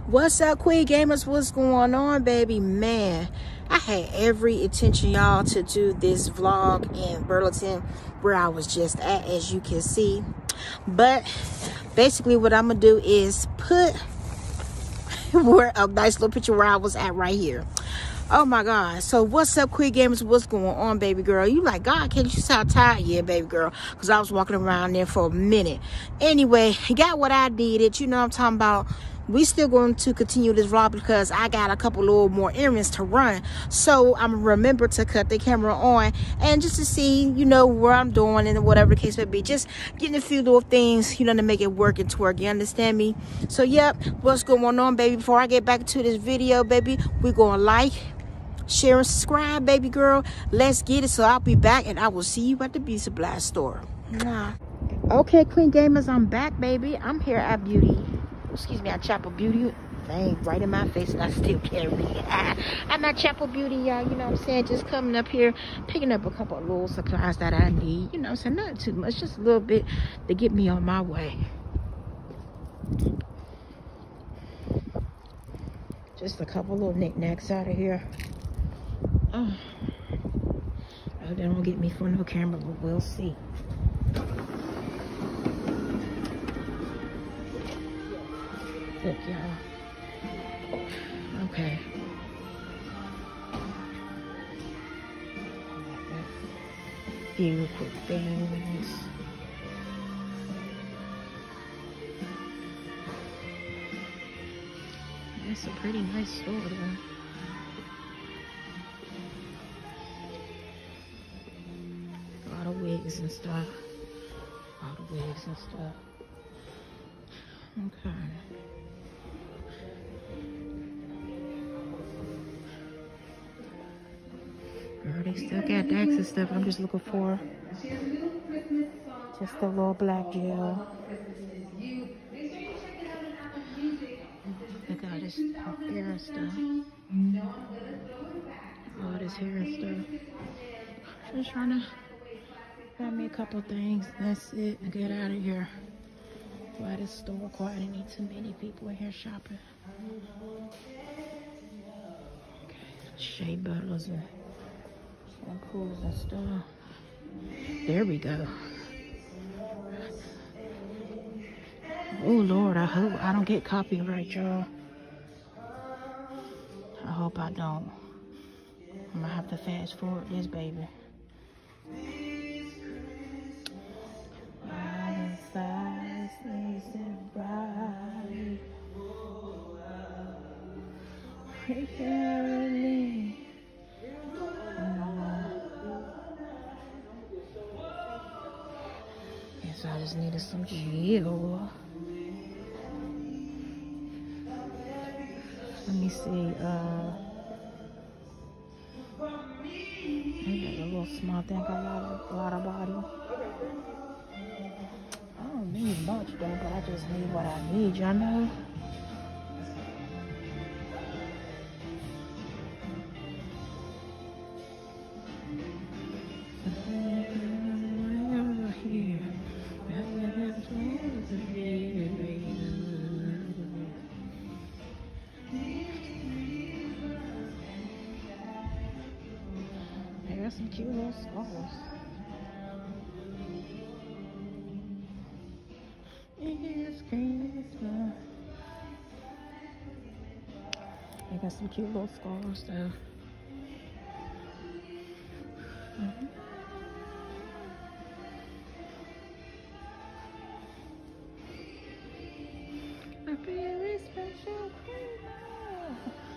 What's up, Queen Gamers? What's going on, baby? Man, I had every intention, y'all, to do this vlog in Burlington where I was just at, as you can see. But basically what I'm gonna do is put a nice little picture where I was at right here. Oh my God. So what's up, Queen Gamers? What's going on, baby girl? You like, God, can't you sound tired? Yeah, baby girl, because I was walking around there for a minute. Anyway, got what I needed. You know what I'm talking about. We still going to continue this vlog because I got a couple little more errands to run. So I'm gonna remember to cut the camera on and just to see, you know, where I'm doing and whatever the case may be. Just getting a few little things, you know, to make it work and twerk. You understand me? So yep, what's going on, baby? Before I get back to this video, baby, we're going to like, share, and subscribe, baby girl. Let's get it. So I'll be back and I will see you at the beauty supply store. Mwah. Okay, Queen Gamers, I'm back, baby. I'm here at at Chapel Beauty. Dang, right in my face, and I still carry it. I'm at Chapel Beauty, y'all. You know what I'm saying? Just coming up here, picking up a couple of little supplies that I need. You know what I'm saying? Not too much, just a little bit to get me on my way. Just a couple little knickknacks out of here. Oh, they don't get me for no camera, but we'll see. Look, y'all. Okay. Few quick things. It's a pretty nice store, though. A lot of wigs and stuff. Okay. Girl, they still got Dax and stuff. I'm just looking for just a little black gel. Look at all this hair and stuff. All this hair and stuff. Just trying to grab me a couple things. That's it. And get out of here. Why this store quiet? I need too many people in here shopping. Okay. Shea butters and shampoos and stuff. There we go. Oh Lord, I hope I don't get copyright, y'all. I hope I don't. I'm gonna have to fast forward this baby. Yes, I just needed some gel. Let me see. Maybe a little small thing. A lot of body. I don't need much though, but I just need what I need, y'all know. There's some cute little scarves. They got some cute little scarves though. A very special queen.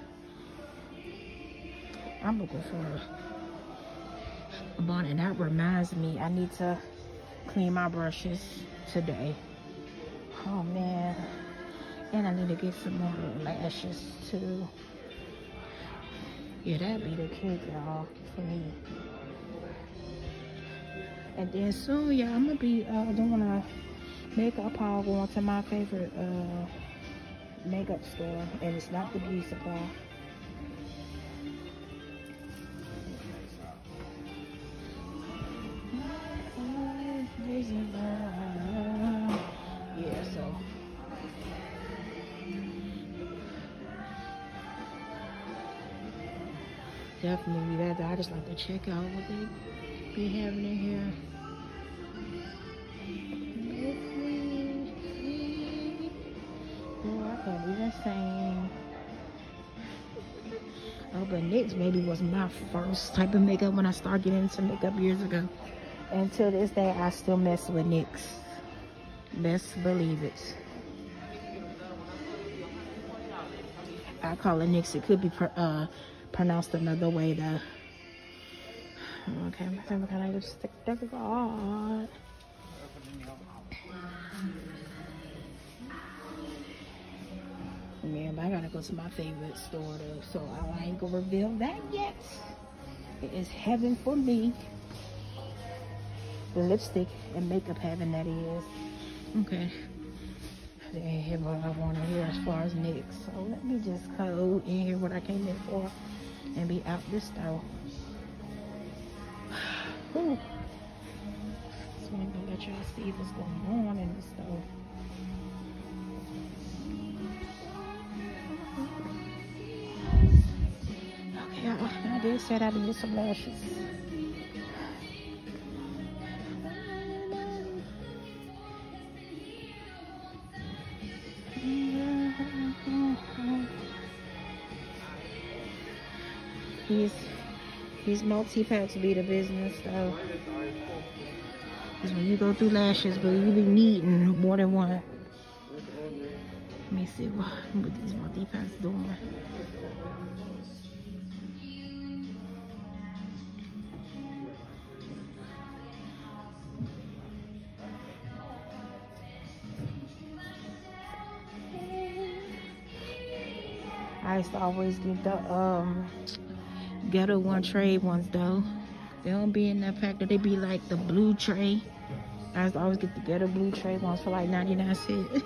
I'm looking for a bonnet, and that reminds me, I need to clean my brushes today. Oh man. And I need to get some more lashes too. Yeah, that'd be the cake, y'all, for me. And then soon, yeah, I'm gonna be doing a makeup haul, going to my favorite makeup store, and it's not the beauty supply. Yeah, so Definitely that. I just like to check out what they be having in here. Oh, I can't even sing. Oh, but NYX maybe was my first type of makeup when I started getting into makeup years ago. And till this day, I still mess with NYX. Best believe it. I call it NYX. It could be pronounced another way though. Okay, I'm gonna what kind of lipstick that we got. Yeah, but I gotta go to my favorite store though, so I ain't gonna reveal that yet. It is heaven for me. The lipstick and makeup heaven, that is. Okay. I didn't hear what I want to hear as far as NYX. So let me just go in here what I came in for and be out this store. Whew. So I'm gonna let y'all see what's going on in this store. Okay, I did say I did some lashes. These multi-packs be the business though. Because when you go through lashes, but you be needing more than one. Let me see what these multi-packs doing. I used to always get the Ghetto One trade ones though. They don't be in that pack, that they be like the blue tray. I used to always get the Ghetto Blue tray ones for like 99 cents.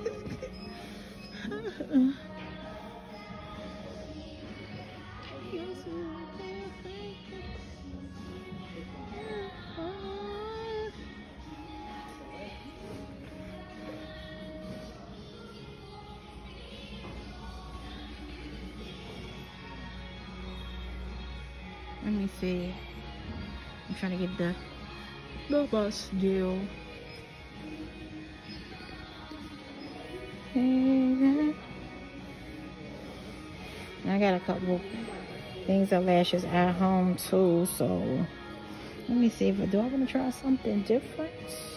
Let me see. I'm trying to get the best deal. I got a couple things of lashes at home too, so let me see if I want to try something different.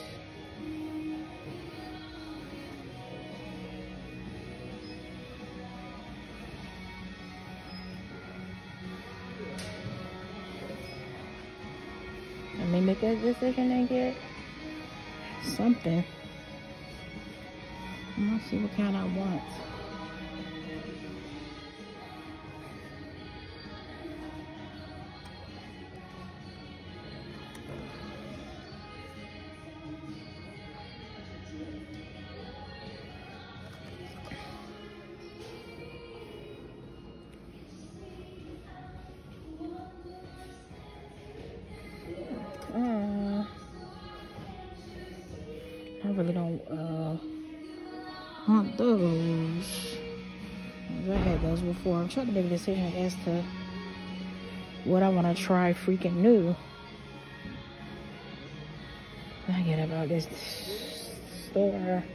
Let me make a decision and get something. I'm gonna see what kind I want. I really don't want those. I had those before. I'm trying to make a decision as to what I want to try freaking new. I get about this store.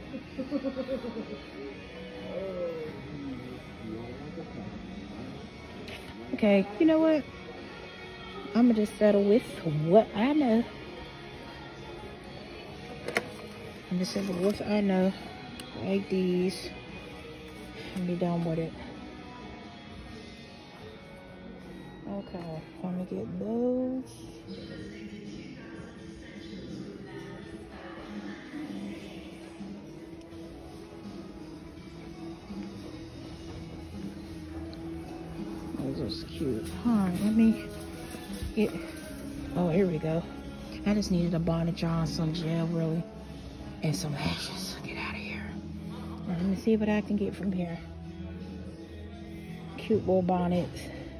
Okay, you know what? I'm gonna just settle with what I know. I'm just settle with what I know. Like these. And be done with it. Okay, let me get those. Those are cute. Let me get. Oh, here we go. I just needed a bonnet, y'all, some gel, really, and some lashes. Get out of here. Let me see what I can get from here. Cute little bonnet.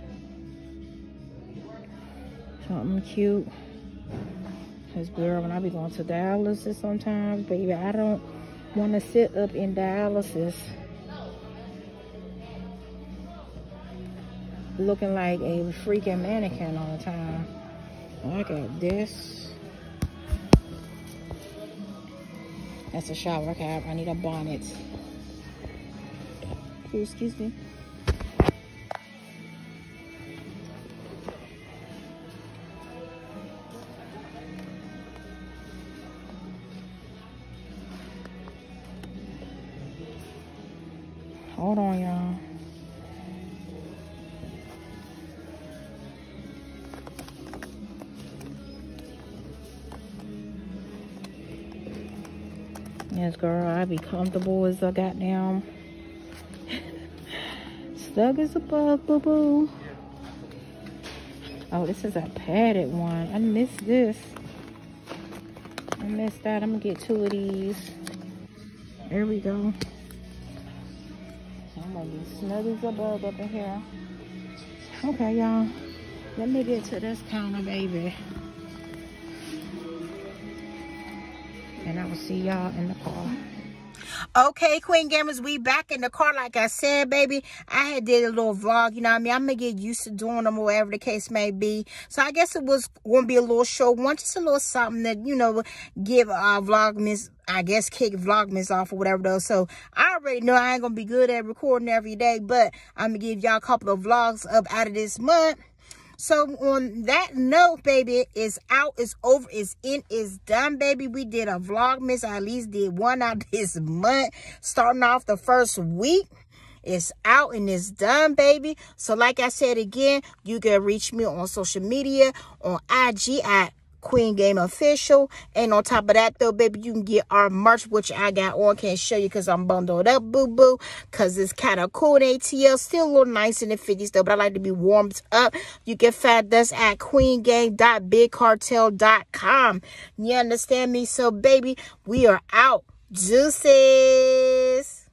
Something cute. Cause girl, when I be going to dialysis sometimes, baby, I don't want to sit up in dialysis. looking like a freaking mannequin all the time. Look at this. That's a shower cap. I need a bonnet. Excuse me. Hold on, y'all. Yes, girl, I be comfortable as a goddamn snug as a bug, boo boo. Oh, this is a padded one. I missed this. I missed that. I'm gonna get 2 of these. There we go. I'm gonna be snug as a bug up in here. Okay, y'all. Let me get to this counter, baby. And I will see y'all in the car. Okay, Queen Gamers, we back in the car. Like I said, baby, I had did a little vlog, you know what I mean? I'm going to get used to doing them, whatever the case may be. So I guess it was going to be a little short one, just a little something that, you know, give Vlogmas, I guess, kick Vlogmas off or whatever though. So I already know I ain't going to be good at recording every day, but I'm going to give y'all a couple of vlogs up out of this month. So on that note, baby, it's out, it's over, it's in, it's done, baby. We did a Vlogmas. I at least did one out this month, starting off the first week. It's out and it's done, baby. So like I said again, you can reach me on social media, on IG at Queen Game Official. And on top of that though, baby, you can get our merch, which I got on. Can't show you because I'm bundled up, boo-boo, because it's kind of cool in ATL. Still a little nice in the 50s though, but I like to be warmed up. You can find us at queengame.bigcartel.com. You understand me? So baby, we are out. Juices.